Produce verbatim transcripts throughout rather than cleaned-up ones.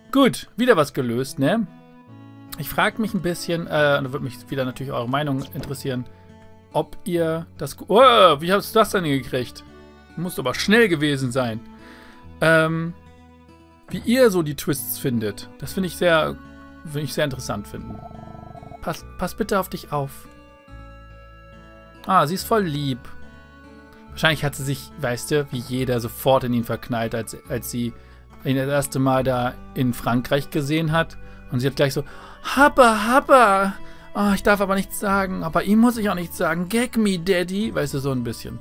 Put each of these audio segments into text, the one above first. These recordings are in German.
Gut, wieder was gelöst, ne? Ich frage mich ein bisschen, äh, da würde mich wieder natürlich eure Meinung interessieren, ob ihr das... Oh, wie hast du das denn gekriegt? Muss aber schnell gewesen sein. Ähm, wie ihr so die Twists findet. Das finde ich sehr, finde ich sehr interessant finden. Pass, pass bitte auf dich auf. Ah, sie ist voll lieb. Wahrscheinlich hat sie sich, weißt du, wie jeder sofort in ihn verknallt, als, als sie ihn das erste Mal da in Frankreich gesehen hat. Und sie hat gleich so, Happa, Happa. Oh, ich darf aber nichts sagen. Aber ihm muss ich auch nichts sagen. Gag me, Daddy. Weißt du, so ein bisschen.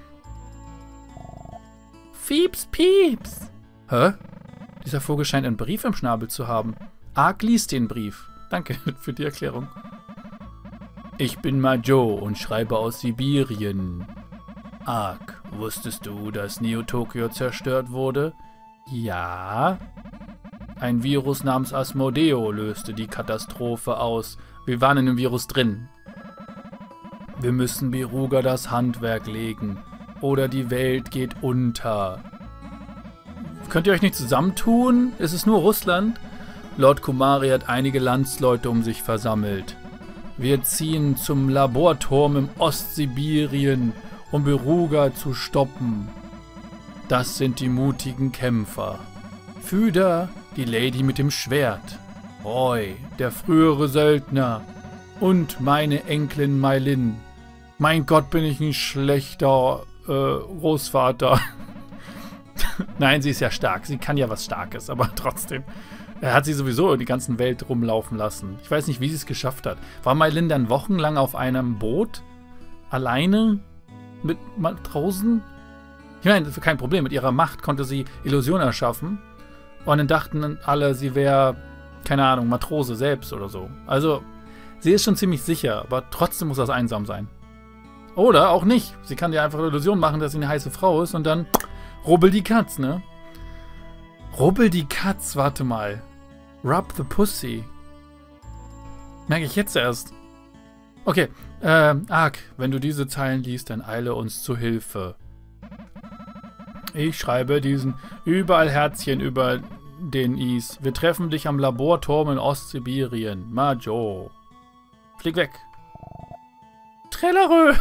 Fieps, Pieps. Hä? Dieser Vogel scheint einen Brief im Schnabel zu haben. Ark liest den Brief. Danke für die Erklärung. Ich bin Majo und schreibe aus Sibirien. Ark, wusstest du, dass Neo-Tokyo zerstört wurde? Ja. Ein Virus namens Asmodeo löste die Katastrophe aus. Wir waren in dem Virus drin. Wir müssen Beruga das Handwerk legen. Oder die Welt geht unter. Könnt ihr euch nicht zusammentun? Es ist nur Russland. Lord Kumari hat einige Landsleute um sich versammelt. Wir ziehen zum Laborturm im Ostsibirien, um Beruga zu stoppen. Das sind die mutigen Kämpfer. Füder, die Lady mit dem Schwert. Roy, der frühere Söldner. Und meine Enkelin Mailin. Mein Gott, bin ich ein schlechter äh, Großvater. Nein, sie ist ja stark. Sie kann ja was Starkes, aber trotzdem. Er hat sie sowieso in die ganze Welt rumlaufen lassen. Ich weiß nicht, wie sie es geschafft hat. War Mailin dann wochenlang auf einem Boot? Alleine? Mit Matrosen? Ich meine, kein Problem. Mit ihrer Macht konnte sie Illusionen erschaffen. Und dann dachten alle, sie wäre, keine Ahnung, Matrose selbst oder so. Also, sie ist schon ziemlich sicher, aber trotzdem muss das einsam sein. Oder auch nicht. Sie kann dir einfach eine Illusion machen, dass sie eine heiße Frau ist und dann rubbel die Katz, ne? Rubbel die Katz, warte mal. Rub the Pussy. Merke ich jetzt erst. Okay, ähm, Ark, wenn du diese Zeilen liest, dann eile uns zu Hilfe. Ich schreibe diesen überall Herzchen über den Is. Wir treffen dich am Laborturm in Ostsibirien. Majo. Flieg weg. Trellerö.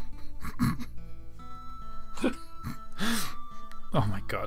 Oh mein Gott.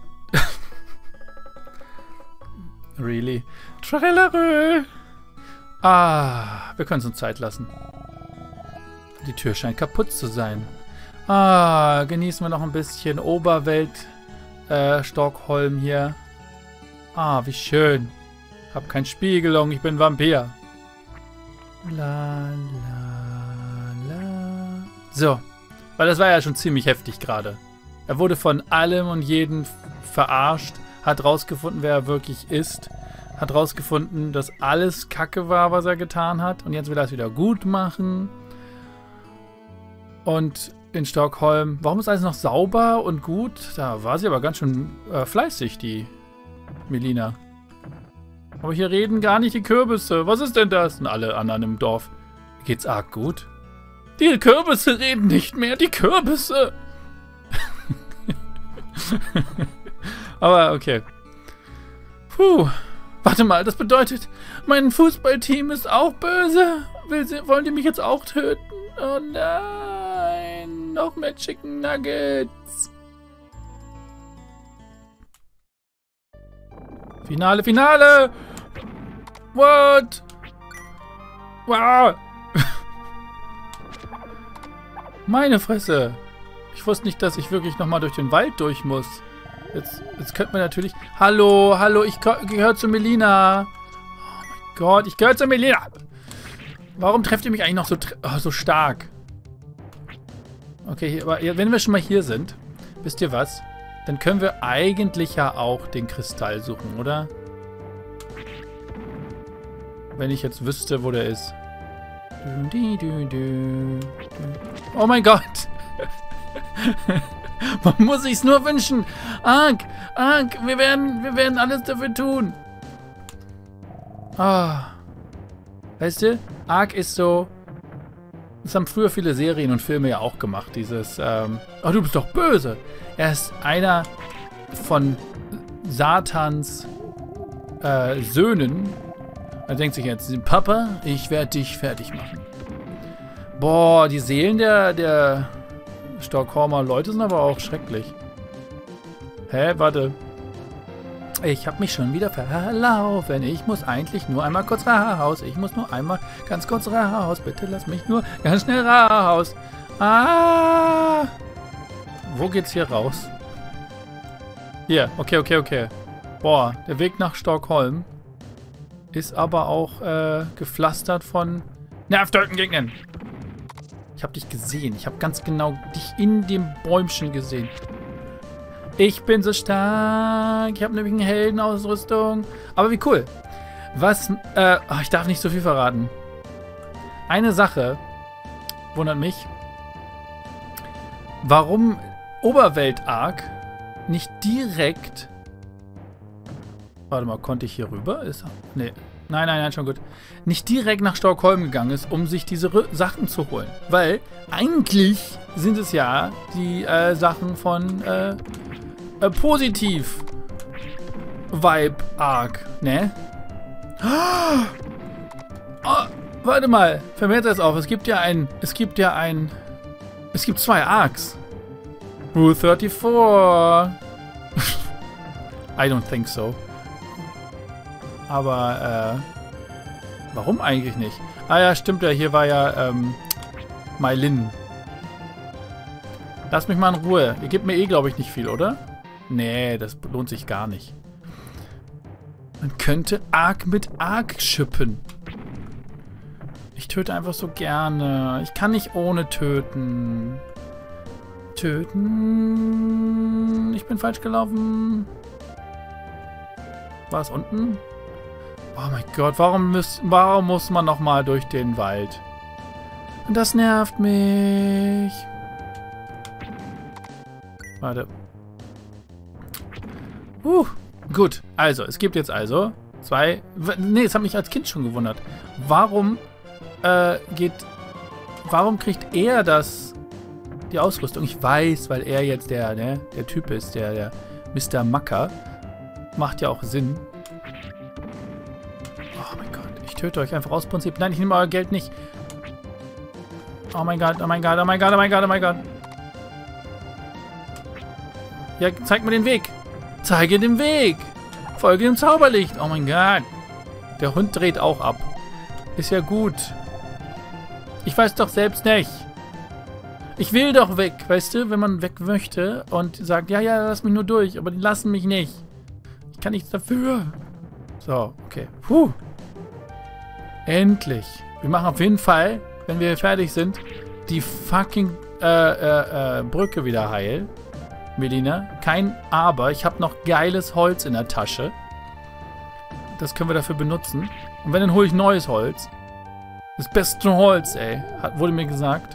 Really? Trellerö. Ah, wir können es uns Zeit lassen. Die Tür scheint kaputt zu sein. Ah, genießen wir noch ein bisschen Oberwelt äh, Stockholm hier. Ah, wie schön. Hab kein Spiegelung, ich bin Vampir. La, la, la. So, weil das war ja schon ziemlich heftig gerade. Er wurde von allem und jedem verarscht, hat rausgefunden, wer er wirklich ist, hat rausgefunden, dass alles Kacke war, was er getan hat, und jetzt will er es wieder gut machen. Und in Stockholm, warum ist alles noch sauber und gut? Da war sie aber ganz schön äh, fleißig, die Melina. Aber hier reden gar nicht die Kürbisse. Was ist denn das? Und alle anderen im Dorf. Geht's arg gut? Die Kürbisse reden nicht mehr, die Kürbisse! Aber okay. Puh. Warte mal, das bedeutet, mein Fußballteam ist auch böse. Will sie, wollen die mich jetzt auch töten? Oh nein. Noch mehr Chicken Nuggets. Finale, Finale! What? Wow! Meine Fresse! Ich wusste nicht, dass ich wirklich nochmal durch den Wald durch muss. Jetzt, jetzt könnte man natürlich... Hallo, hallo, ich gehöre zu Melina. Oh mein Gott, ich gehöre zu Melina. Warum trefft ihr mich eigentlich noch so, oh, so stark? Okay, aber wenn wir schon mal hier sind, wisst ihr was? Dann können wir eigentlich ja auch den Kristall suchen, oder? Wenn ich jetzt wüsste, wo der ist. Oh mein Gott! Man muss sich's nur wünschen. Ark, Ark, wir werden, wir werden alles dafür tun. Ah. Weißt du, Ark ist so... Das haben früher viele Serien und Filme ja auch gemacht. Dieses, ähm... Oh, du bist doch böse. Er ist einer von Satans äh, Söhnen. Er denkt sich jetzt, Papa, ich werde dich fertig machen. Boah, die Seelen der, der Stockholmer Leute sind aber auch schrecklich. Hä, warte. Ich habe mich schon wieder verlaufen. Ich muss eigentlich nur einmal kurz raus. Ich muss nur einmal ganz kurz raus. Bitte lass mich nur ganz schnell raus. Ah. Wo geht's hier raus? Hier, okay, okay, okay. Boah, der Weg nach Stockholm ist aber auch äh, gepflastert von nervtötenden Gegnern. Ich habe dich gesehen. Ich habe ganz genau dich in dem Bäumchen gesehen. Ich bin so stark. Ich habe nämlich eine Heldenausrüstung. Aber wie cool. Was, äh, oh, ich darf nicht so viel verraten. Eine Sache wundert mich. Warum Oberwelt-Arc nicht direkt... Warte mal, konnte ich hier rüber? Ist, nee. Nein, nein, nein, schon gut. Nicht direkt nach Stockholm gegangen ist, um sich diese R Sachen zu holen. Weil eigentlich sind es ja die äh, Sachen von äh, äh, Positiv Vibe Arc, ne? Oh, warte mal, vermehrt das auf. Es gibt ja ein, es gibt ja ein, es gibt zwei Arcs. Rule vierunddreißig. I don't think so. Aber, äh, warum eigentlich nicht? Ah ja, stimmt ja, hier war ja, ähm, Mailin. Lass mich mal in Ruhe. Ihr gebt mir eh, glaube ich, nicht viel, oder? Nee, das lohnt sich gar nicht. Man könnte Arc mit Arc schippen. Ich töte einfach so gerne. Ich kann nicht ohne töten. Töten. Ich bin falsch gelaufen. War es unten? Oh mein Gott, warum, müß, warum muss man nochmal durch den Wald? Und das nervt mich. Warte. Uh, gut. Also, es gibt jetzt also zwei... Nee, das hat mich als Kind schon gewundert. Warum äh, geht... Warum kriegt er das... Die Ausrüstung? Ich weiß, weil er jetzt der, ne, der Typ ist, der, der Mister Macker. Macht ja auch Sinn. Oh mein Gott, ich töte euch einfach aus Prinzip. Nein, ich nehme euer Geld nicht. Oh mein Gott, oh mein Gott, oh mein Gott, oh mein Gott, oh mein Gott. Ja, zeig mir den Weg. Zeige den Weg. Folge dem Zauberlicht. Oh mein Gott. Der Hund dreht auch ab. Ist ja gut. Ich weiß doch selbst nicht. Ich will doch weg, weißt du, wenn man weg möchte und sagt, ja, ja, lass mich nur durch, aber die lassen mich nicht. Ich kann nichts dafür. So, okay. Puh. Endlich. Wir machen auf jeden Fall, wenn wir fertig sind, die fucking äh, äh, äh, Brücke wieder heil. Melina, kein Aber. Ich habe noch geiles Holz in der Tasche. Das können wir dafür benutzen. Und wenn, dann hole ich neues Holz. Das beste Holz, ey. Hat, wurde mir gesagt.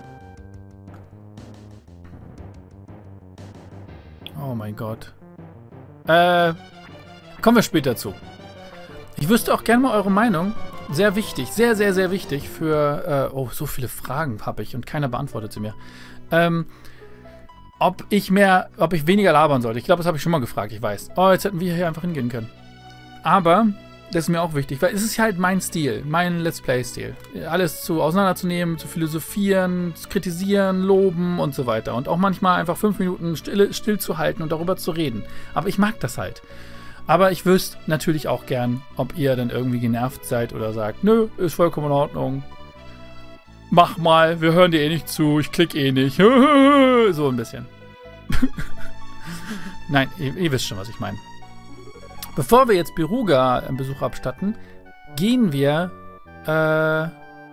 Oh mein Gott. Äh, kommen wir später zu. Ich wüsste auch gerne mal eure Meinung. Sehr wichtig, sehr, sehr, sehr wichtig für... Äh, oh, so viele Fragen habe ich und keiner beantwortet sie mir. Ähm, ob ich mehr, ob ich weniger labern sollte. Ich glaube, das habe ich schon mal gefragt, ich weiß. Oh, jetzt hätten wir hier einfach hingehen können. Aber, das ist mir auch wichtig, weil es ist halt mein Stil, mein Let's Play-Stil. Alles zu auseinanderzunehmen, zu philosophieren, zu kritisieren, loben und so weiter. Und auch manchmal einfach fünf Minuten still, still zu halten und darüber zu reden. Aber ich mag das halt. Aber ich wüsste natürlich auch gern, ob ihr dann irgendwie genervt seid oder sagt, nö, ist vollkommen in Ordnung. Mach mal, wir hören dir eh nicht zu, ich klick eh nicht. So ein bisschen. Nein, ihr, ihr wisst schon, was ich meine. Bevor wir jetzt Beruga einen Besuch abstatten, gehen wir äh,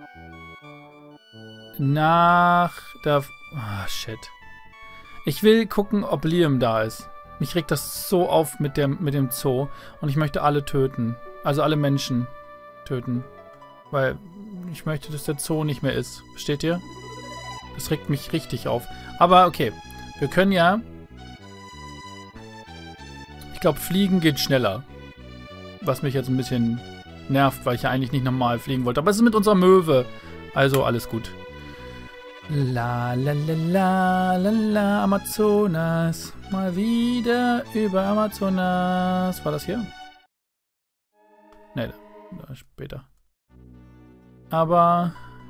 nach der... Ah, shit. Ich will gucken, ob Liam da ist. Mich regt das so auf mit dem, mit dem Zoo. Und ich möchte alle töten. Also alle Menschen töten. Weil ich möchte, dass der Zoo nicht mehr ist. Versteht ihr? Das regt mich richtig auf. Aber okay. Wir können ja... Ich glaube, fliegen geht schneller. Was mich jetzt ein bisschen nervt, weil ich ja eigentlich nicht normal fliegen wollte. Aber es ist mit unserer Möwe. Also alles gut. La la la la la la Amazonas. Mal wieder über Amazonas. War das hier? Ne, später. Aber...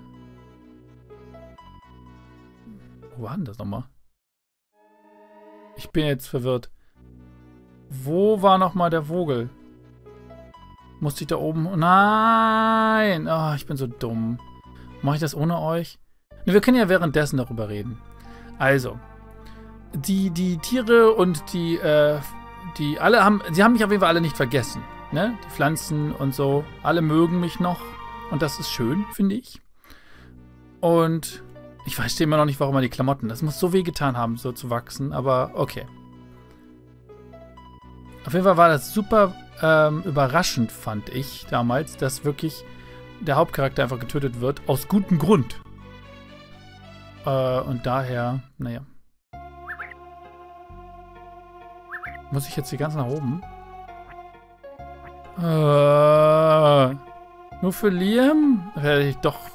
Wo war denn das nochmal? Ich bin jetzt verwirrt. Wo war nochmal der Vogel? Musste ich da oben... Nein! Oh, ich bin so dumm. Mache ich das ohne euch? Ne, wir können ja währenddessen darüber reden. Also. Die, die Tiere und die, äh, die alle haben... Sie haben mich auf jeden Fall alle nicht vergessen. Ne? Die Pflanzen und so. Alle mögen mich noch. Und das ist schön, finde ich. Und... Ich verstehe immer noch nicht, warum man die Klamotten... Das muss so weh getan haben, so zu wachsen. Aber okay. Auf jeden Fall war das super ähm, überraschend, fand ich damals, dass wirklich der Hauptcharakter einfach getötet wird. Aus gutem Grund. Äh, und daher, naja. Muss ich jetzt hier ganz nach oben? Äh, nur für Liam? Hätte ich doch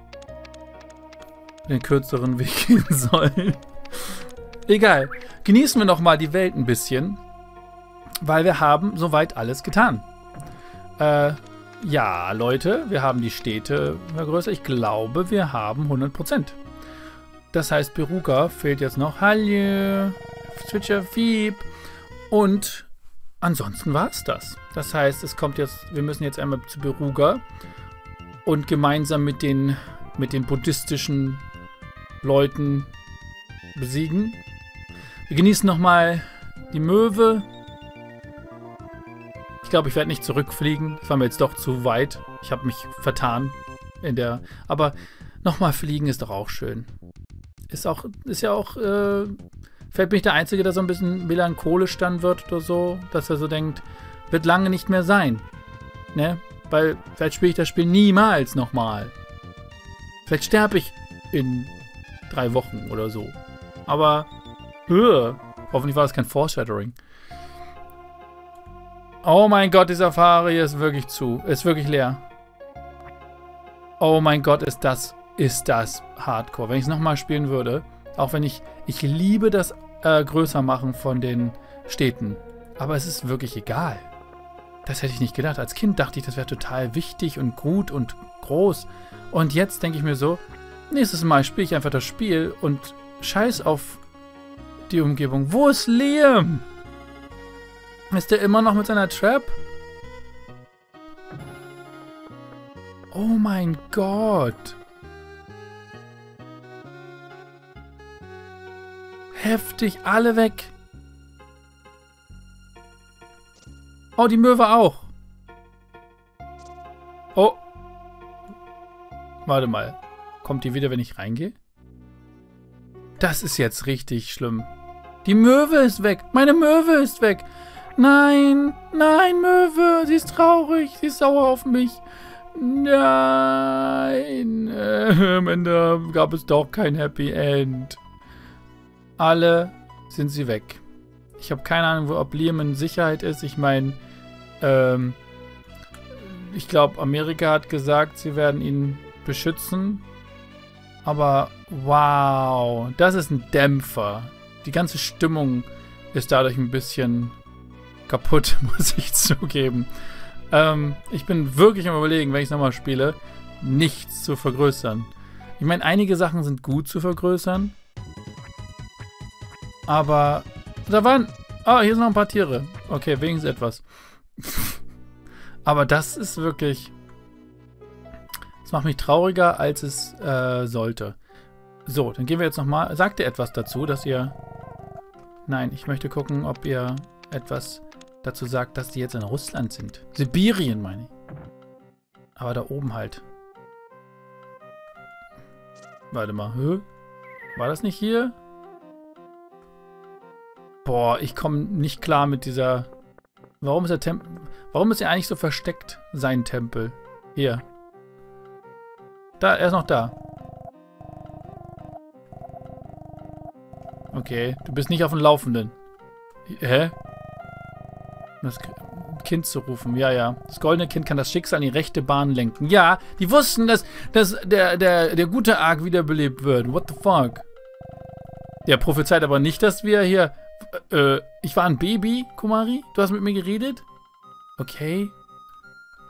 den kürzeren Weg gehen sollen. Egal. Genießen wir noch mal die Welt ein bisschen. Weil wir haben soweit alles getan. Äh, ja, Leute, wir haben die Städte vergrößert. Ich glaube, wir haben hundert Prozent. Das heißt, Beruga fehlt jetzt noch. Hallo, Switcher Fieb. Und ansonsten war es das. Das heißt, es kommt jetzt, wir müssen jetzt einmal zu Beruga und gemeinsam mit den, mit den buddhistischen Leuten besiegen. Wir genießen nochmal die Möwe. Ich glaube, ich werde nicht zurückfliegen. Das war mir jetzt doch zu weit. Ich habe mich vertan in der... Aber nochmal fliegen ist doch auch schön. Ist auch, ist ja auch, äh, vielleicht bin ich der Einzige, der so ein bisschen melancholisch dann wird oder so, dass er so denkt, wird lange nicht mehr sein. Ne? Weil vielleicht spiele ich das Spiel niemals nochmal. Vielleicht sterbe ich in drei Wochen oder so. Aber, äh, hoffentlich war das kein Foreshadowing. Oh mein Gott, die Safari ist wirklich zu. Ist wirklich leer. Oh mein Gott, ist das, ist das Hardcore. Wenn ich es nochmal spielen würde, auch wenn ich, ich liebe das äh, Größermachen von den Städten. Aber es ist wirklich egal. Das hätte ich nicht gedacht. Als Kind dachte ich, das wäre total wichtig und gut und groß. Und jetzt denke ich mir so, nächstes Mal spiele ich einfach das Spiel und scheiß auf die Umgebung. Wo ist Liam? Ist der immer noch mit seiner Trap? Oh mein Gott. Heftig, alle weg. Oh, die Möwe auch. Oh. Warte mal. Kommt die wieder, wenn ich reingehe? Das ist jetzt richtig schlimm. Die Möwe ist weg. Meine Möwe ist weg. Nein, nein, Möwe, sie ist traurig, sie ist sauer auf mich. Nein, äh, am Ende gab es doch kein Happy End. Alle sind sie weg. Ich habe keine Ahnung, ob Liam in Sicherheit ist. Ich meine, ähm, ich glaube, Amerika hat gesagt, sie werden ihn beschützen. Aber wow, das ist ein Dämpfer. Die ganze Stimmung ist dadurch ein bisschen kaputt, muss ich zugeben. Ähm, ich bin wirklich am Überlegen, wenn ich es nochmal spiele, nichts zu vergrößern. Ich meine, einige Sachen sind gut zu vergrößern. Aber da waren... Ah, hier sind noch ein paar Tiere. Okay, wenigstens etwas. Aber das ist wirklich... Das macht mich trauriger, als es äh, sollte. So, dann gehen wir jetzt nochmal... Sagt ihr etwas dazu, dass ihr... Nein, ich möchte gucken, ob ihr etwas dazu sagt, dass die jetzt in Russland sind. Sibirien, meine ich. Aber da oben halt. Warte mal. Hä? War das nicht hier? Boah, ich komme nicht klar mit dieser... Warum ist der Tempel... Warum ist er eigentlich so versteckt, sein Tempel? Hier. Da, er ist noch da. Okay, du bist nicht auf dem Laufenden. Hä? Das Kind zu rufen, ja, ja. Das goldene Kind kann das Schicksal in die rechte Bahn lenken. Ja, die wussten, dass, dass der, der, der gute Ark wiederbelebt wird. What the fuck? Der prophezeit aber nicht, dass wir hier... Äh, ich war ein Baby, Kumari? Du hast mit mir geredet? Okay.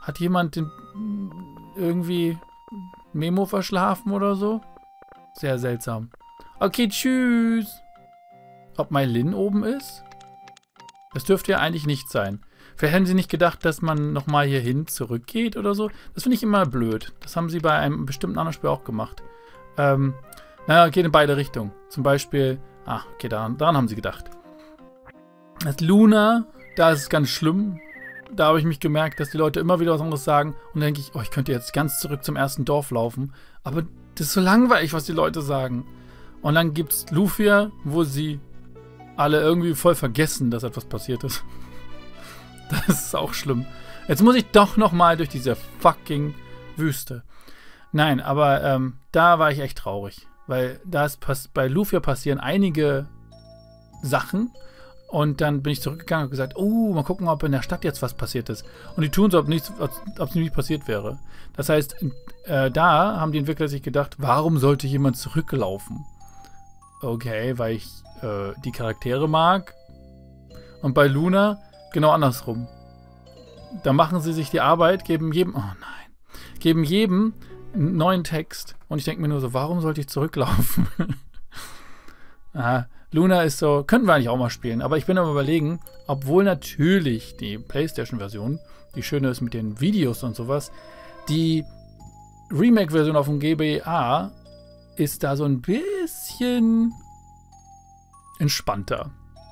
Hat jemand den irgendwie Memo verschlafen oder so? Sehr seltsam. Okay, tschüss. Ob Mailin oben ist? Das dürfte ja eigentlich nicht sein. Vielleicht hätten sie nicht gedacht, dass man nochmal hierhin zurückgeht oder so. Das finde ich immer blöd. Das haben sie bei einem bestimmten anderen Spiel auch gemacht. Ähm, naja, geht in beide Richtungen. Zum Beispiel, ah, okay, daran, daran haben sie gedacht. Das Luna, da ist es ganz schlimm. Da habe ich mich gemerkt, dass die Leute immer wieder was anderes sagen. Und dann denke ich, oh, ich könnte jetzt ganz zurück zum ersten Dorf laufen. Aber das ist so langweilig, was die Leute sagen. Und dann gibt es Lufia, wo sie alle irgendwie voll vergessen, dass etwas passiert ist. Das ist auch schlimm. Jetzt muss ich doch nochmal durch diese fucking Wüste. Nein, aber ähm, da war ich echt traurig. Weil da ist bei Lufia passieren einige Sachen. Und dann bin ich zurückgegangen und gesagt, oh, mal gucken, ob in der Stadt jetzt was passiert ist. Und die tun so, ob nichts, ob es nicht passiert wäre. Das heißt, äh, da haben die Entwickler sich gedacht, warum sollte jemand zurücklaufen? Okay, weil ich äh, die Charaktere mag. Und bei Luna genau andersrum. Da machen sie sich die Arbeit, geben jedem, oh nein, geben jedem einen neuen Text. Und ich denke mir nur so, warum sollte ich zurücklaufen? ah, Luna ist so, könnten wir eigentlich auch mal spielen. Aber ich bin am Überlegen, obwohl natürlich die PlayStation-Version, die schöne ist mit den Videos und sowas, die Remake-Version auf dem G B A ist da so ein bisschen entspannter.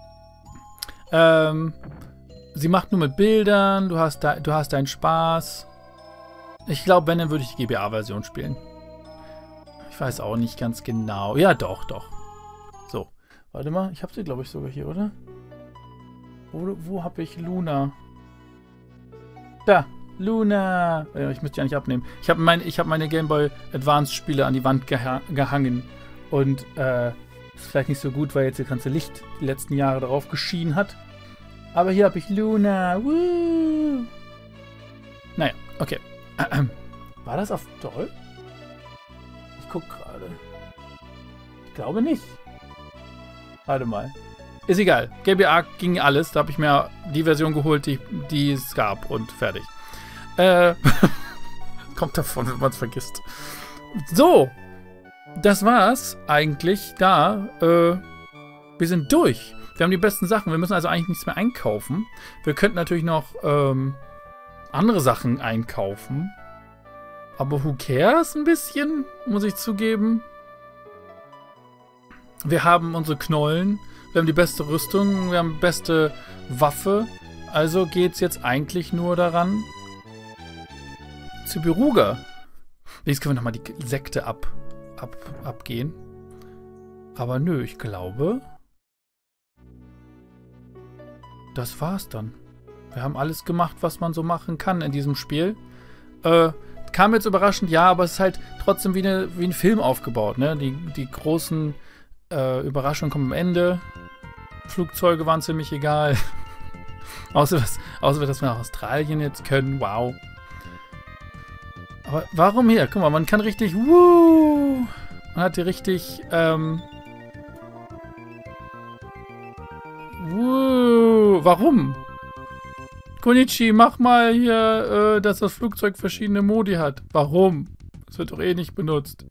Ähm, sie macht nur mit Bildern, du hast, da, du hast deinen Spaß. Ich glaube, wenn, dann würde ich die G B A-Version spielen. Ich weiß auch nicht ganz genau. Ja, doch, doch. So, warte mal, ich habe sie, glaube ich, sogar hier, oder? Wo, wo habe ich Luna? Da, Luna. Ich müsste die eigentlich abnehmen. Ich habe mein, ich hab meine Game Boy Advance-Spiele an die Wand geha gehangen. Und, äh, ist vielleicht nicht so gut, weil jetzt das ganze Licht die letzten Jahre darauf geschienen hat. Aber hier habe ich Luna. Woo! Naja, okay. War das auf Doll? Ich gucke gerade. Ich glaube nicht. Warte mal. Ist egal. G B A ging alles. Da habe ich mir die Version geholt, die, die es gab. Und fertig. Äh, kommt davon, wenn man es vergisst. So. Das war's eigentlich da. Äh, wir sind durch. Wir haben die besten Sachen. Wir müssen also eigentlich nichts mehr einkaufen. Wir könnten natürlich noch ähm, andere Sachen einkaufen. Aber who cares ein bisschen, muss ich zugeben. Wir haben unsere Knollen. Wir haben die beste Rüstung. Wir haben die beste Waffe. Also geht's jetzt eigentlich nur daran, zu Beruga. Jetzt können wir nochmal die Sekte ab. Ab, abgehen. Aber nö, ich glaube, das war's dann. Wir haben alles gemacht, was man so machen kann in diesem Spiel. Äh, kam jetzt überraschend, ja, aber es ist halt trotzdem wie, eine, wie ein Film aufgebaut, ne? Die, die großen äh, Überraschungen kommen am Ende. Flugzeuge waren ziemlich egal. außer, dass, außer, dass wir nach Australien jetzt können. Wow. Aber warum hier? Guck mal, man kann richtig, wuh, man hat hier richtig, ähm, wuh, warum? Konichi, mach mal hier, äh, dass das Flugzeug verschiedene Modi hat. Warum? Das wird doch eh nicht benutzt.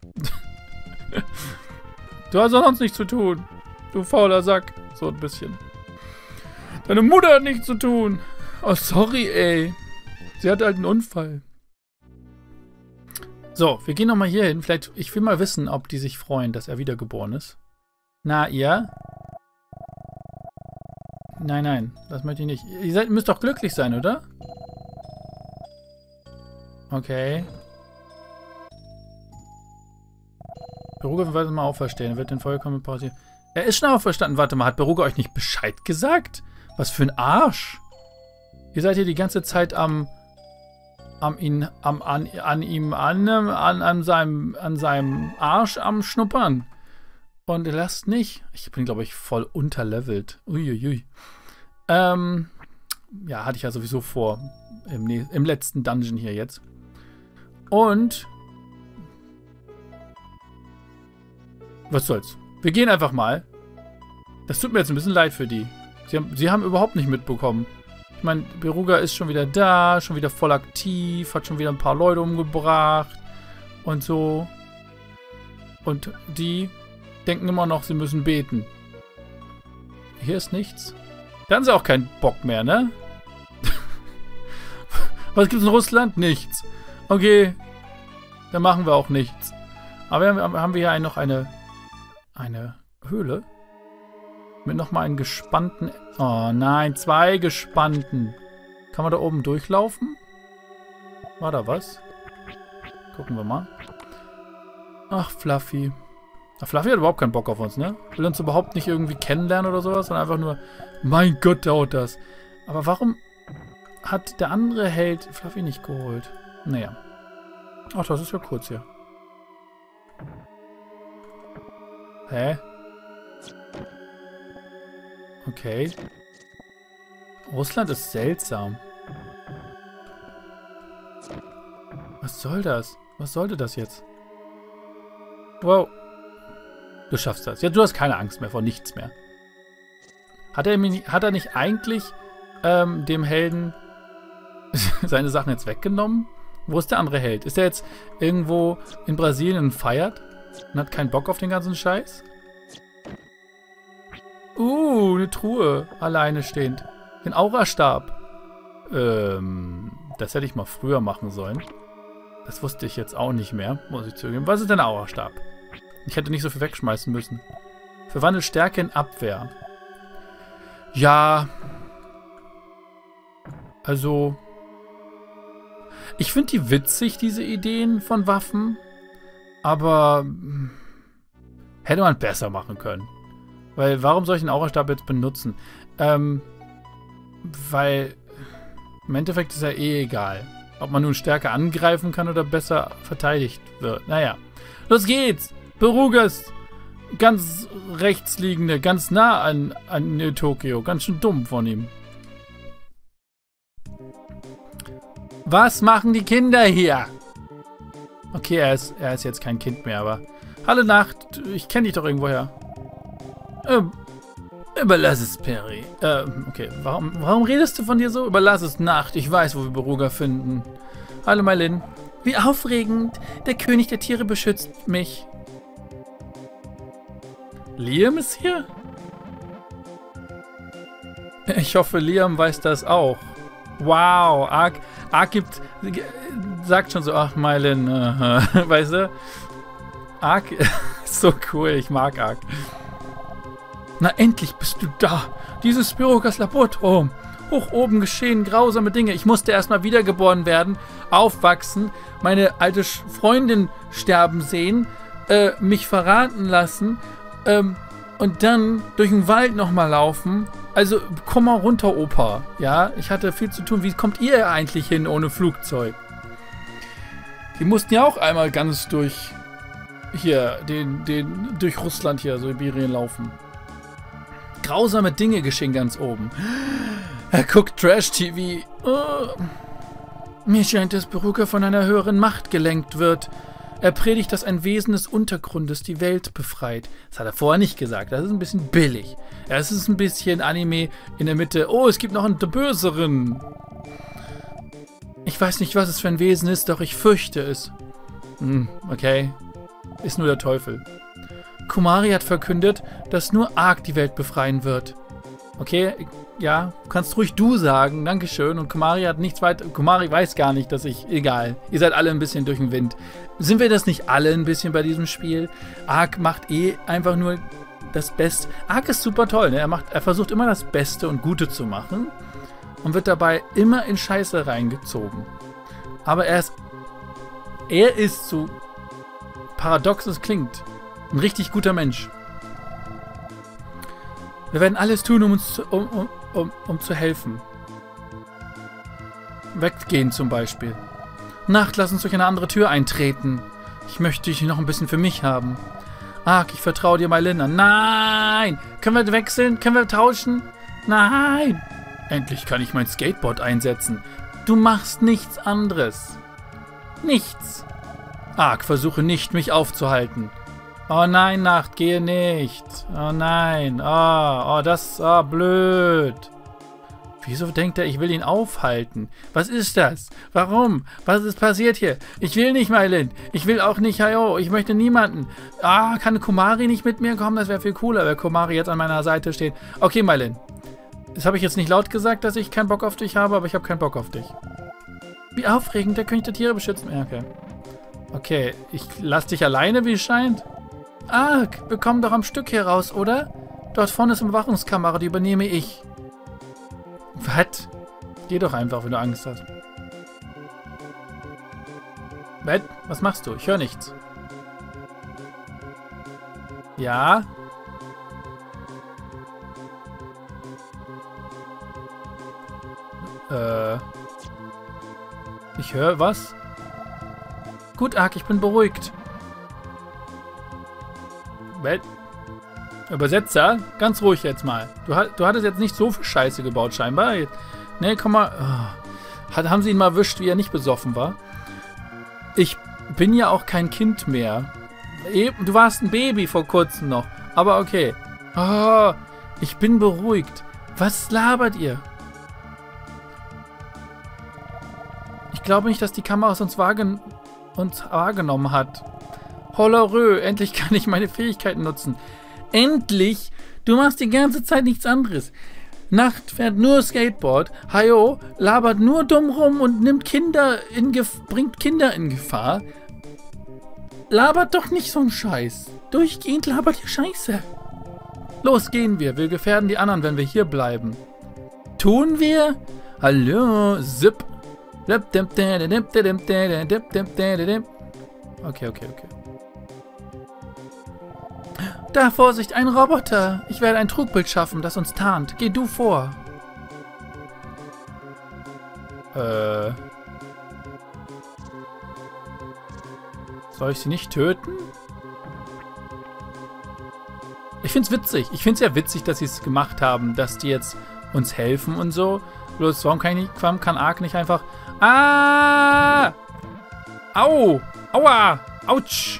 Du hast doch sonst nichts zu tun. Du fauler Sack. So ein bisschen. Deine Mutter hat nichts zu tun. Oh, sorry, ey. Sie hatte halt einen Unfall. So, wir gehen nochmal hier hin. Vielleicht, ich will mal wissen, ob die sich freuen, dass er wiedergeboren ist. Na, ihr? Nein, nein, das möchte ich nicht. Ihr seid, müsst doch glücklich sein, oder? Okay. Beruga wird mal auferstehen. Er wird den Vollkommen pausieren. Er ist schon auferstanden. Warte mal, hat Beruga euch nicht Bescheid gesagt? Was für ein Arsch. Ihr seid hier die ganze Zeit am... Am ihn, am, an, an ihm, an, an, an, seinem, an seinem Arsch am Schnuppern. Und er lasst nicht. Ich bin, glaube ich, voll unterlevelt. Uiuiui. Ähm, ja, hatte ich ja sowieso vor. Im, im letzten Dungeon hier jetzt. Und was soll's? Wir gehen einfach mal. Das tut mir jetzt ein bisschen leid für die. Sie haben, sie haben überhaupt nicht mitbekommen, Ich meine, Beruga ist schon wieder da, schon wieder voll aktiv, hat schon wieder ein paar Leute umgebracht und so. Und die denken immer noch, sie müssen beten. Hier ist nichts. Da haben sie auch keinen Bock mehr, ne? Was gibt's in Russland? Nichts. Okay. Dann machen wir auch nichts. Aber wir haben, haben wir hier ein, noch eine, eine Höhle. Mit nochmal einem gespannten... Oh nein, zwei gespannten. Kann man da oben durchlaufen? War da was? Gucken wir mal. Ach, Fluffy. Ach, Fluffy hat überhaupt keinen Bock auf uns, ne? Will uns überhaupt nicht irgendwie kennenlernen oder sowas, sondern einfach nur... Mein Gott, dauert das. Aber warum hat der andere Held Fluffy nicht geholt? Naja. Ach, das ist ja kurz hier. Hä? Okay. Russland ist seltsam. Was soll das? Was sollte das jetzt? Wow. Du schaffst das. Ja, du hast keine Angst mehr vor nichts mehr. Hat er, hat er nicht eigentlich ähm, dem Helden seine Sachen jetzt weggenommen? Wo ist der andere Held? Ist er jetzt irgendwo in Brasilien und feiert? Und hat keinen Bock auf den ganzen Scheiß? Uh, eine Truhe. Alleine stehend. Den Aurastab. Ähm, das hätte ich mal früher machen sollen. Das wusste ich jetzt auch nicht mehr, muss ich zugeben. Was ist denn ein Aurastab? Ich hätte nicht so viel wegschmeißen müssen. Verwandelt Stärke in Abwehr. Ja. Also... Ich finde die witzig, diese Ideen von Waffen. Aber... Hätte man besser machen können. Weil, warum soll ich einen Aurastab jetzt benutzen? Ähm... Weil... Im Endeffekt ist ja eh egal. Ob man nun stärker angreifen kann oder besser verteidigt wird. Naja. Los geht's! Berugas! Ganz rechts liegende, ganz nah an, an Tokio. Ganz schön dumm von ihm. Was machen die Kinder hier? Okay, er ist, er ist jetzt kein Kind mehr, aber... Hallo Nacht, ich kenne dich doch irgendwoher. Ähm, überlass es, Perry. Ähm, okay, warum, warum redest du von dir so? Überlass es, Nacht, ich weiß, wo wir Beruga finden. Hallo, Mylin. Wie aufregend. Der König der Tiere beschützt mich. Liam ist hier? Ich hoffe, Liam weiß das auch. Wow, Ark, Ark gibt, sagt schon so, ach, Mylin, uh, weißt du? Ark ist so cool, ich mag Ark. Na, endlich bist du da. Dieses Berugas Laborturm. Hoch oben geschehen grausame Dinge. Ich musste erstmal wiedergeboren werden, aufwachsen, meine alte Freundin sterben sehen, äh, mich verraten lassen, ähm, und dann durch den Wald nochmal laufen. Also, komm mal runter, Opa. Ja, ich hatte viel zu tun. Wie kommt ihr eigentlich hin ohne Flugzeug? Die mussten ja auch einmal ganz durch hier, den, den, durch Russland hier, Sibirien laufen. Grausame Dinge geschehen ganz oben. Er guckt Trash-T V. Oh. Mir scheint, dass Beruga von einer höheren Macht gelenkt wird. Er predigt, dass ein Wesen des Untergrundes die Welt befreit. Das hat er vorher nicht gesagt. Das ist ein bisschen billig. Ja, es ist ein bisschen Anime in der Mitte. Oh, es gibt noch einen Böseren. Ich weiß nicht, was es für ein Wesen ist, doch ich fürchte es. Hm, okay. Ist nur der Teufel. Kumari hat verkündet, dass nur Ark die Welt befreien wird. Okay, ja, kannst ruhig du sagen, dankeschön. Und Kumari hat nichts weiter. Kumari weiß gar nicht, dass ich. Egal. Ihr seid alle ein bisschen durch den Wind. Sind wir das nicht alle ein bisschen bei diesem Spiel? Ark macht eh einfach nur das Beste. Ark ist super toll, ne? Er, macht, er versucht immer das Beste und Gute zu machen. Und wird dabei immer in Scheiße reingezogen. Aber er ist. Er ist, so paradox es klingt, ein richtig guter Mensch. Wir werden alles tun, um uns zu, um, um, um, um zu helfen. Weggehen zum Beispiel. Nacht, lass uns durch eine andere Tür eintreten. Ich möchte dich noch ein bisschen für mich haben. Ark, ich vertraue dir, Mylin. Nein! Können wir wechseln? Können wir tauschen? Nein! Endlich kann ich mein Skateboard einsetzen. Du machst nichts anderes. Nichts. Ark, versuche nicht, mich aufzuhalten. Oh nein, Nacht, gehe nicht. Oh nein. Oh, oh das ist oh, blöd. Wieso denkt er, ich will ihn aufhalten? Was ist das? Warum? Was ist passiert hier? Ich will nicht, Mylin. Ich will auch nicht Hayo. Ich möchte niemanden. Ah, kann Komari nicht mit mir kommen? Das wäre viel cooler, wenn Komari jetzt an meiner Seite steht. Okay, Mylin. Das habe ich jetzt nicht laut gesagt, dass ich keinen Bock auf dich habe, aber ich habe keinen Bock auf dich. Wie aufregend, der König der Tiere beschützen. Ja, okay. Okay, ich lasse dich alleine, wie es scheint. Ah, wir kommen doch am Stück hier raus, oder? Dort vorne ist eine Überwachungskamera, die übernehme ich. Was? Geh doch einfach, wenn du Angst hast. Was? Was machst du? Ich höre nichts. Ja? Äh. Ich höre was? Gut, Ark, ich bin beruhigt. Was? Übersetzer, ganz ruhig jetzt mal. Du, du hattest jetzt nicht so viel Scheiße gebaut, scheinbar. Ne, komm mal. Oh. Hat, haben sie ihn mal erwischt, wie er nicht besoffen war? Ich bin ja auch kein Kind mehr. Eben, du warst ein Baby vor kurzem noch. Aber okay. Oh, ich bin beruhigt. Was labert ihr? Ich glaube nicht, dass die Kamera uns, wahrgen uns wahrgenommen hat. Hollerö, endlich kann ich meine Fähigkeiten nutzen. Endlich! Du machst die ganze Zeit nichts anderes. Nacht fährt nur Skateboard. Hayo labert nur dumm rum und nimmt Kinder in Gef bringt Kinder in Gefahr. Labert doch nicht so einen Scheiß. Durchgehend labert ihr Scheiße. Los, gehen wir. Wir gefährden die anderen, wenn wir hier bleiben. Tun wir? Hallo, Zip. Okay, okay, okay. Da, Vorsicht, ein Roboter. Ich werde ein Trugbild schaffen, das uns tarnt. Geh du vor. Äh. Soll ich sie nicht töten? Ich find's witzig. Ich find's ja witzig, dass sie es gemacht haben, dass die jetzt uns helfen und so. Bloß, warum kann, ich nicht, warum kann Ark nicht einfach... Ah! Au! Aua! Autsch!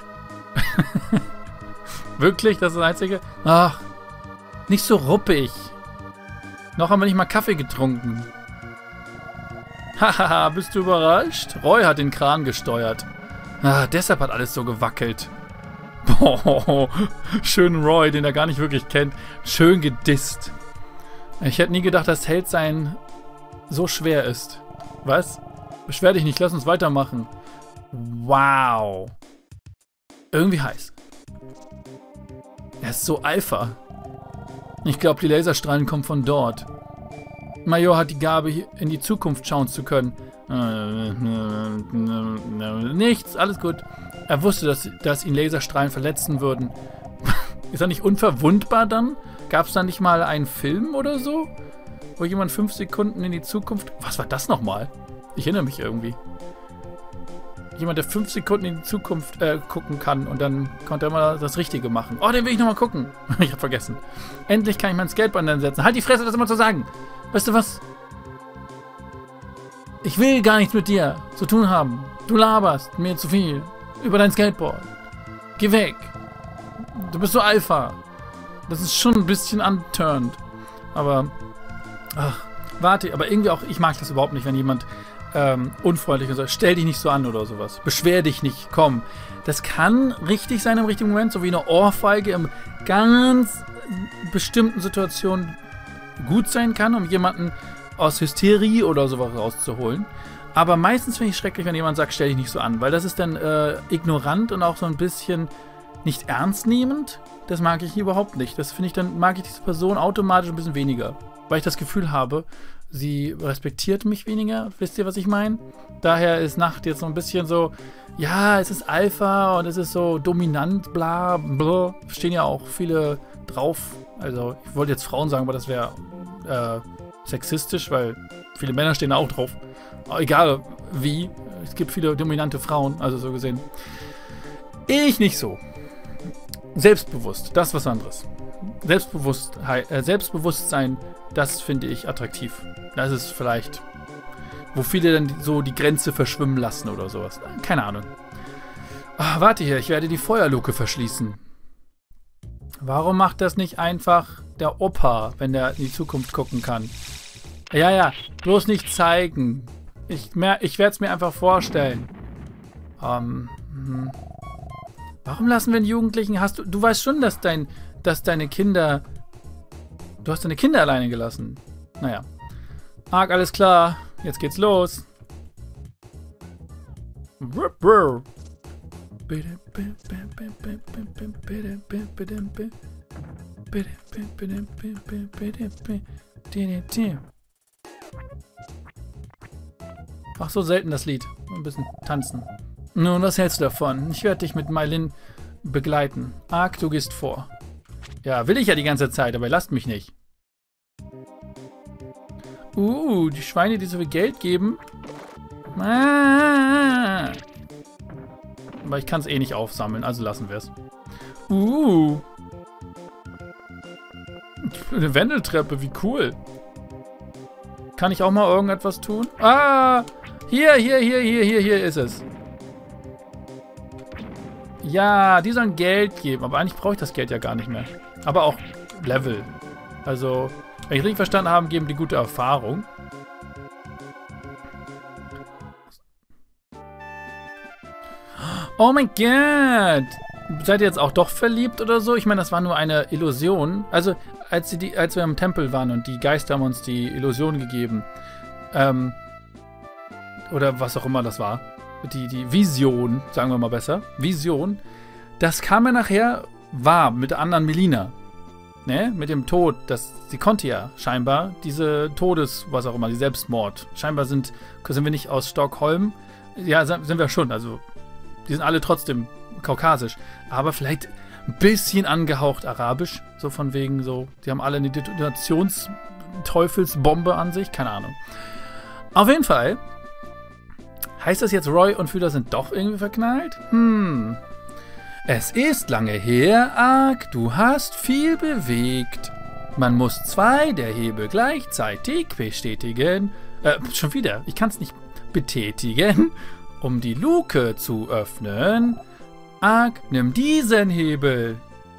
Wirklich? Das ist das Einzige? Ach, nicht so ruppig. Noch haben wir nicht mal Kaffee getrunken. Hahaha, bist du überrascht? Roy hat den Kran gesteuert. Ah, deshalb hat alles so gewackelt. Boah, schön Roy, den er gar nicht wirklich kennt. Schön gedisst. Ich hätte nie gedacht, dass Heldsein so schwer ist. Was? Beschwer dich nicht, lass uns weitermachen. Wow. Irgendwie heiß. Er ist so Alpha. Ich glaube, die Laserstrahlen kommen von dort. Major hat die Gabe, in die Zukunft schauen zu können. Nichts, alles gut. Er wusste, dass, dass ihn Laserstrahlen verletzen würden. Ist er nicht unverwundbar dann? Gab es da nicht mal einen Film oder so? Wo jemand fünf Sekunden in die Zukunft... Was war das nochmal? Ich erinnere mich irgendwie. Jemand, der fünf Sekunden in die Zukunft äh, gucken kann und dann konnte er mal das Richtige machen. Oh, den will ich nochmal gucken. Ich hab vergessen. Endlich kann ich mein Skateboard ansetzen. Halt die Fresse, das immer zu sagen. Weißt du was? Ich will gar nichts mit dir zu tun haben. Du laberst mir zu viel über dein Skateboard. Geh weg. Du bist so Alpha. Das ist schon ein bisschen unturned. Aber, ach, warte, aber irgendwie auch, ich mag das überhaupt nicht, wenn jemand ähm, unfreundlich ist. Stell dich nicht so an oder sowas. Beschwer dich nicht, komm. Das kann richtig sein im richtigen Moment, so wie eine Ohrfeige in ganz bestimmten Situationen gut sein kann, um jemanden aus Hysterie oder sowas rauszuholen. Aber meistens finde ich es schrecklich, wenn jemand sagt, stell dich nicht so an, weil das ist dann äh, ignorant und auch so ein bisschen nicht ernstnehmend. Das mag ich überhaupt nicht. Das finde ich, dann mag ich diese Person automatisch ein bisschen weniger, weil ich das Gefühl habe, sie respektiert mich weniger. Wisst ihr, was ich meine? Daher ist Nacht jetzt so ein bisschen so, ja, es ist Alpha und es ist so dominant, bla, bla. Stehen ja auch viele drauf. Also, ich wollte jetzt Frauen sagen, aber das wäre äh, sexistisch, weil viele Männer stehen da auch drauf. Aber egal wie, es gibt viele dominante Frauen, also so gesehen. Ich nicht so. Selbstbewusst, das ist was anderes. Selbstbewusstheit, äh, Selbstbewusstsein, das finde ich attraktiv. Das ist vielleicht, wo viele dann so die Grenze verschwimmen lassen oder sowas. Keine Ahnung. Ach, warte hier, ich werde die Feuerluke verschließen. Warum macht das nicht einfach der Opa, wenn der in die Zukunft gucken kann? Ja, ja, bloß nicht zeigen. Ich, ich werde es mir einfach vorstellen. Ähm, hm. Warum lassen wir den Jugendlichen? Hast du, du weißt schon, dass dein, dass deine Kinder, du hast deine Kinder alleine gelassen. Naja. Arg, alles klar. Jetzt geht's los. Ach, so selten das Lied. Ein bisschen tanzen. Nun, was hältst du davon? Ich werde dich mit Mylin begleiten. Arg, du gehst vor. Ja, will ich ja die ganze Zeit, aber lasst mich nicht. Uh, die Schweine, die so viel Geld geben. Ah. Aber ich kann es eh nicht aufsammeln, also lassen wir es. Uh. Eine Wendeltreppe, wie cool. Kann ich auch mal irgendetwas tun? Ah! Hier, hier, hier, hier, hier, hier ist es. Ja, die sollen Geld geben, aber eigentlich brauche ich das Geld ja gar nicht mehr. Aber auch Level. Also, wenn ich richtig verstanden habe, geben die gute Erfahrung. Oh mein Gott! Seid ihr jetzt auch doch verliebt oder so? Ich meine, das war nur eine Illusion. Also, als, sie die, als wir im Tempel waren und die Geister haben uns die Illusion gegeben. Ähm, oder was auch immer das war. Die, die Vision, sagen wir mal besser. Vision. Das kam ja nachher wahr mit der anderen Melina. Ne? Mit dem Tod. Das, sie konnte ja scheinbar diese Todes, was auch immer, die Selbstmord. Scheinbar sind, sind wir nicht aus Stockholm. Ja, sind wir schon. Also, die sind alle trotzdem kaukasisch. Aber vielleicht ein bisschen angehaucht arabisch. So von wegen so, die haben alle eine Detonationsteufelsbombe an sich. Keine Ahnung. Auf jeden Fall. Heißt das jetzt, Roy und Fühler sind doch irgendwie verknallt? Hm. Es ist lange her, Arg. Du hast viel bewegt. Man muss zwei der Hebel gleichzeitig bestätigen. Äh, schon wieder. Ich kann es nicht betätigen. Um die Luke zu öffnen. Arg, nimm diesen Hebel.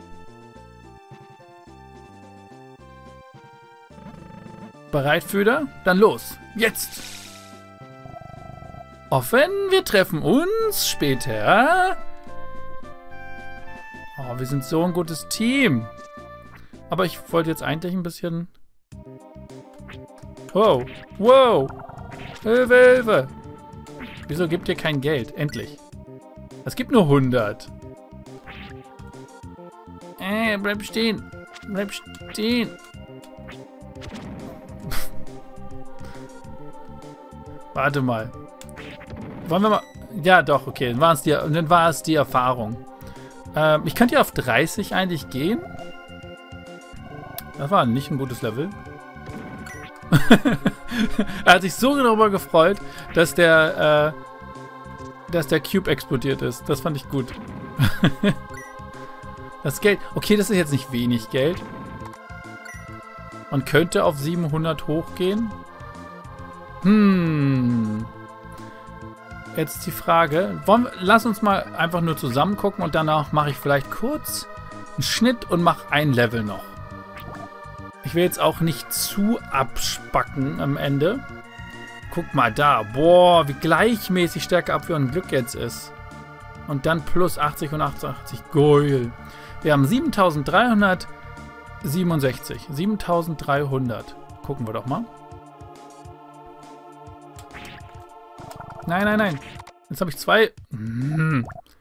Bereit, Fühler? Dann los. Jetzt! Offen, wir treffen uns später. Oh, wir sind so ein gutes Team. Aber ich wollte jetzt eigentlich ein bisschen... Wow, wow. Hilfe, Hilfe. Wieso gibt ihr kein Geld? Endlich. Es gibt nur hundert. Äh, bleib stehen. Bleib stehen. Warte mal. Wollen wir mal... Ja, doch, okay. Dann war es die, dann war es die Erfahrung. Ähm, ich könnte ja auf dreißig eigentlich gehen. Das war nicht ein gutes Level. Er hat sich so darüber gefreut, dass der, äh, dass der Cube explodiert ist. Das fand ich gut. Das Geld... Okay, das ist jetzt nicht wenig Geld. Man könnte auf siebenhundert hochgehen. Hm... Jetzt die Frage, wollen wir, lass uns mal einfach nur zusammen gucken und danach mache ich vielleicht kurz einen Schnitt und mache ein Level noch. Ich will jetzt auch nicht zu abspacken am Ende. Guck mal da, boah, wie gleichmäßig Stärkeabwehr und Glück jetzt ist. Und dann plus achtzig und achtzig, geil. Wir haben siebentausenddreihundertsiebenundsechzig, siebentausenddreihundert. Gucken wir doch mal. Nein, nein, nein. Jetzt habe ich zwei. Hm.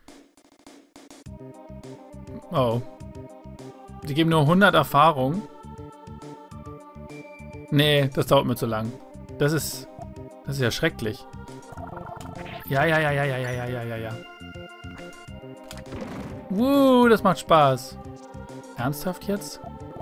Oh. Die geben nur hundert Erfahrung. Nee, das dauert mir zu lang. Das ist... Das ist ja schrecklich. Ja, ja, ja, ja, ja, ja, ja, ja, ja, ja. Wuh, das macht Spaß. Ernsthaft jetzt?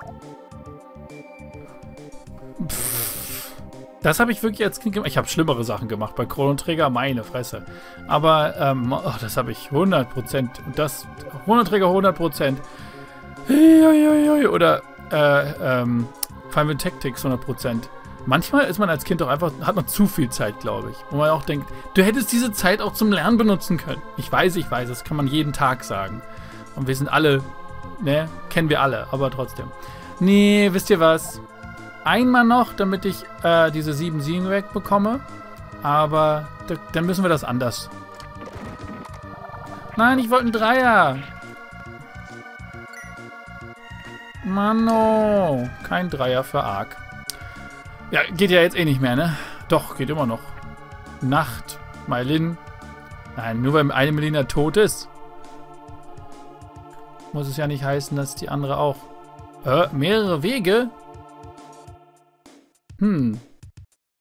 Pff. Das habe ich wirklich als Kind gemacht. Ich habe schlimmere Sachen gemacht. Bei Chrono Trigger, meine Fresse. Aber, ähm, oh, das habe ich hundert Prozent. Und das, Chrono Trigger hundert Prozent. Oder, äh, ähm, Final Tactics hundert Prozent. Manchmal ist man als Kind doch einfach, hat man zu viel Zeit, glaube ich. Wo man auch denkt, du hättest diese Zeit auch zum Lernen benutzen können. Ich weiß, ich weiß, das kann man jeden Tag sagen. Und wir sind alle, ne, kennen wir alle, aber trotzdem. Nee, wisst ihr was? einmal noch, damit ich äh, diese sieben Siegen wegbekomme. Aber da, dann müssen wir das anders. Nein, ich wollte einen Dreier. Mano, kein Dreier für Ark. Ja, geht ja jetzt eh nicht mehr, ne? Doch, geht immer noch. Nacht, Mailin. Nein, nur weil eine Melina tot ist, muss es ja nicht heißen, dass die andere auch... Äh, mehrere Wege? Hm,